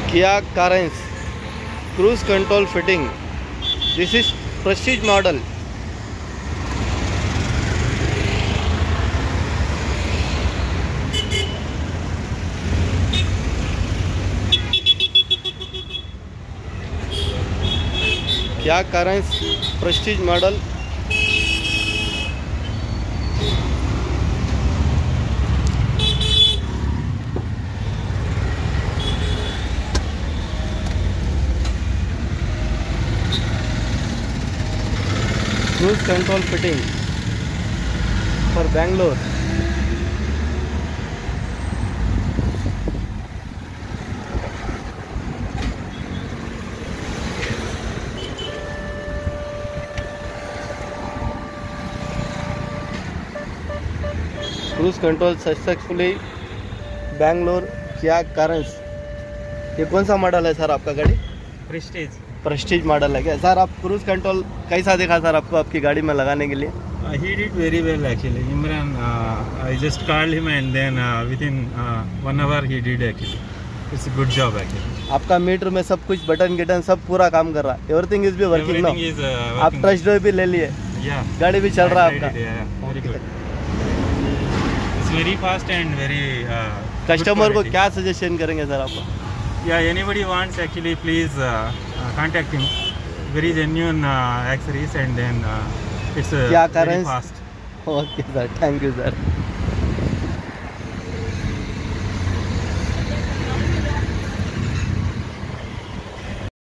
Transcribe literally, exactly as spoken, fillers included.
Kia Carens cruise control fitting. This is prestige model. Kia Carens prestige model. Cruise control fitting for Bangalore. Cruise control successfully Bangalore Kia Carens. ये कौन सा model है sir आपका गाड़ी? Prestige Prestige model है क्या sir? आप cruise control कैसा देखा सर आपको आपकी गाड़ी में लगाने के लिए? He did very well actually. Imran, I just called him and then within one hour he did actually. It's a good job actually. आपका मीटर में सब कुछ बटन गिटन सब पूरा काम कर रहा है. Everything is be working now. आप टेस्ट ड्राइव भी ले लिए? या, गाड़ी भी चल रहा है आपका? Very good. It's very fast and very. Customer को क्या सजेशन करेंगे सर आपको? Yeah, anybody wants actually please uh, uh, contact him. Very genuine uh, accessories and then uh, it's uh, very fast. Okay sir, thank you sir.